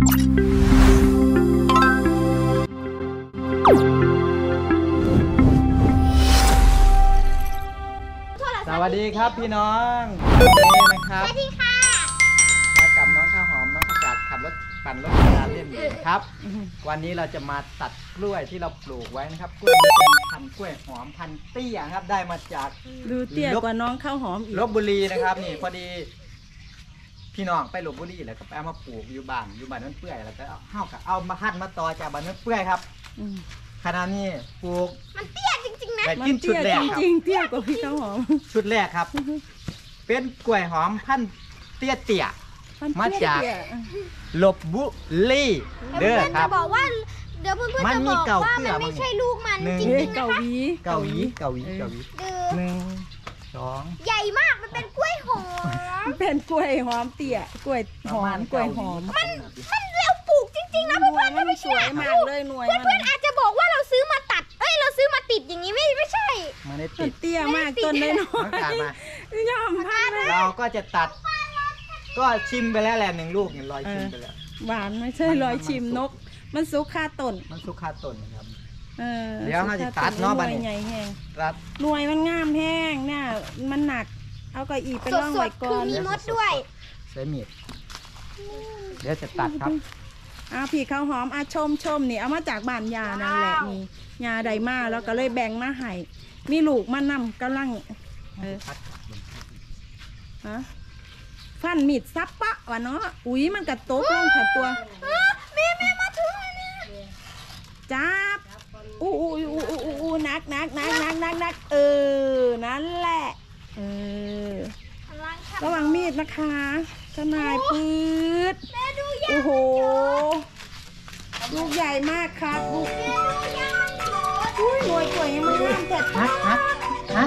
สวัสดีครับพี่น้องนี่นะครับสวัสดีค่ะมากับน้องข้าวหอมน้องประกาศขับรถปั่นรถจักรยานเล่นอยู่ครับวันนี้เราจะมาตัดกล้วยที่เราปลูกไว้นะครับกล้วยนี้เป็นพันธุ์กล้วยหอมพันธุ์เตี้ยครับได้มาจากดูเตี้ยกว่าน้องข้าวหอมอีกลพบุรีนะครับนี่พอดีพี่น้องไปลพบุรีแล้วก็ไปเอามาปลูกอยู่บ้านนั่นเปื่อยแล้วก็เอามาพัดมาต่อจากบ้านนั่นเปื่อยครับขณะนี้ปลูกมันเตี้ยจริงๆนะแต่กินชุดแรกครับจริงเตี้ยกว่าพี่ข้าวหอมชุดแรกครับเป็นกล้วยหอมพันธุ์เตี้ยมาจากลพบุรีเด้อครับบอกว่าเดี๋ยวเพื่อนๆจะบอกว่ามันไม่ใช่ลูกมันจริงๆนะคะเกาหลีหนึ่งสองใหญ่มากมันเป็นกล้วยหอมเป็นกล้วยหอมเตี้ยกล้วยหอมกล้วยหอมมันเร็วปลูกจริงๆนะเพื่อนๆไม่สวยมากเลยหน่วยเพื่อนๆอาจจะบอกว่าเราซื้อมาตัดเราซื้อมาติดอย่างนี้ไม่ใช่มันได้ติดเตี้ยมากต้นน้อยๆย่อมพันเราก็จะตัดก็ชิมไปแล้วแหละ1 ลูกเนี่ยลอยชิมไปแล้วหวานไม่ใช่ลอยชิมนกมันสุกคาต้นนะครับเดี๋ยวเราจะตัดเนาะบัดนี้ตัดหน่วยมันงามแห้งเนี่ยมันหนักเอาก็อีกเป็นร่องไว้ก่อนมีมดด้วยใช้มีดเดี๋ยวจะตัดครับพี่ข้าวหอมชมนี่เอามาจากบ้านยานั่นแหละนี่ยาใดมาแล้วก็เลยแบ่งมาให้มีลูกมานำกำลังฟันมีดซับปะวะเนาะอุ้ยมันกระตกลงแถวตัวแม่มาถึงเนี่ยจับนักนั่นแหละระวังมีดนะคะทนายปืดโอ้โหลูกใหญ่มากครับลูกหน่วยกล้วยยังไม่ห้ามแต่ฮัก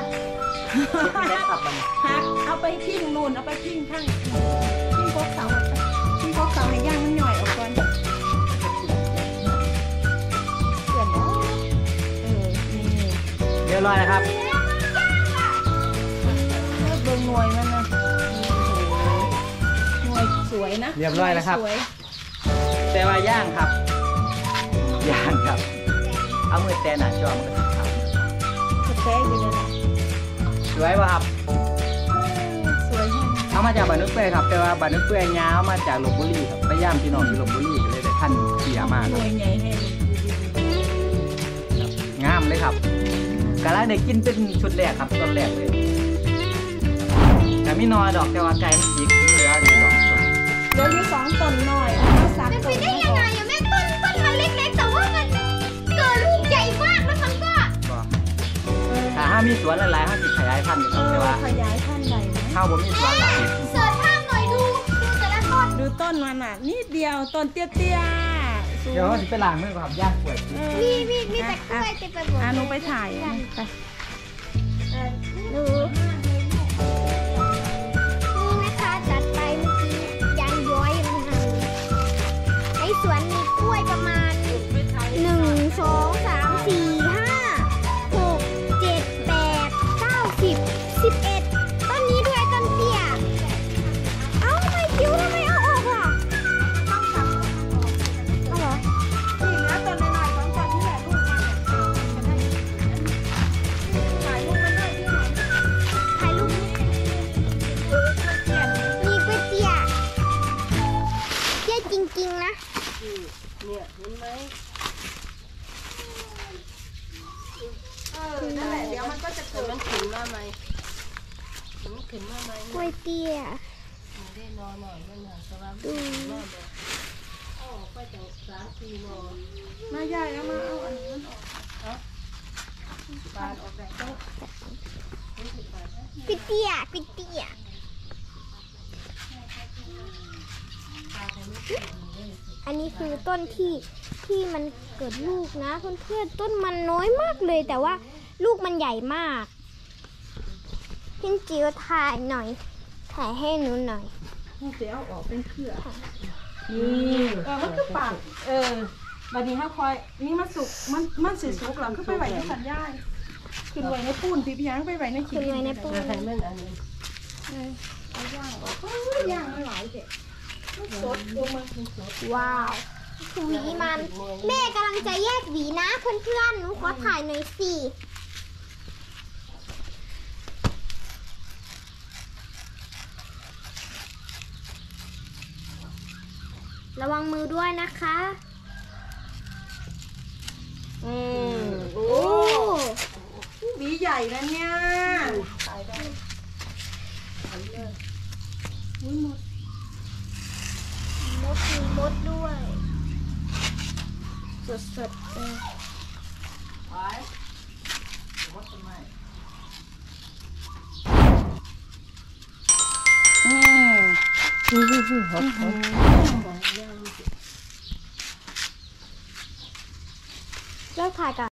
เอาไปทิ้งนู่นเอาไปทิ้งข้างทิ้งพกเสาให้ย่างมันหน่อยออกก่อนเปลี่ยนแล้วนี่เรียบร้อยนะครับเบิ่งหน่วยมันนะหน่วยสวยนะเรียบร้อยแล้วครับแต่ว่าย่างครับเอามือแต่หนาจอมกันครับแท้อยู่เลยนะสวยป่ะครับสวยเอามาจากบ้านนึกเปื่อยครับแต่ว่าบ้านนึกเปื่อยยาวมาจากลพบุรีครับไปย่ามพี่น้องที่ลพบุรีก็เลยได้ขั้นเสียมากหน่วยใหญ่ให้งามเลยครับกะละได้กินเป็นชุดแรกครับต้นแรกเลยแต่ไม่น้อยดอกแต่ว่าไก่มันอีกเหลืออยู่2 ต้นเหลืออยู่2 ต้นหน่อยเป็นไปได้ยังไงอะแม่ต้นมันเล็กๆแต่ว่ามันเกิดลูกใหญ่มากแล้วมันก็ถ้ามีสวนหลายๆสิขยายพันธุ์ครับแต่ว่าขยายพันธุ์ใดนะข้าวผมมีสวนหลายเสิร์ชภาพหน่อยดูแต่ละต้นดูต้นมันอ่ะนิดเดียวต้นเตี้ยเดี๋ยวจะไปล้างมือกับย่างป่วยมีแต่กล้วยเต็มไปหมดหนูไปถ่ายไปดูนี่นะคะจัดไปเมื่อกี้ยางย้อยมันในสวนมีกล้วยประมาณ1 2 3 4 5 6 7 8 9 10 11ต้นนี้ด้วยต้นเตี้ยไม่คิ้วทำไมเอาออกล่ะเอาเหรอจริงนะต้นน้อยๆ2 ต้นที่แหละลูกมันถ่ายรูปมันด้วยที่ไหนถ่ายรูปมีก๋วยเตี๋ยวเตี้ยจริงๆนะเนี่ยเห็นไหมนั่นแหละเดี๋ยวมันก็จะเกิดมันขึ้นมาไหมก๋วยเตี๋ยวมาใหญ่แล้วมาเอาอันนี้ออกบานออกแบบต้องก๋วยเตี๋ยวอันนี้คือต้นที่มันเกิดลูกนะเพื่อนๆต้นมันน้อยมากเลยแต่ว่าลูกมันใหญ่มากพี่จิ๋วถ่ายหน่อยถ่ายให้หนูหน่อยเดี๋ยวเอาออกเป็นเครือมันก็ปากบัดนี้คอยนี่มันสุกมันสิสุกหลังขึ้นไปไหวในสัญญาณขึ้นไหวในปูนพี่ยังไปไหวในขี้ขึ้นไหวในปูนใส่เมื่ออันนี้ย่างออกย่างไม่ไหวเด็ดสดดูมันสดว้าวหวีมันแม่กำลังจะแยกหวีนะเพื่อนๆหนูขอถ่ายหน่อยสิระวังมือด้วยนะคะโอ้โอ้หวีใหญ่นะเนี่ยตายได้อุ้ยหมดมดมีมดด้วยสดๆเลยไปวัดต้นไม้เลิกถ่ายกัน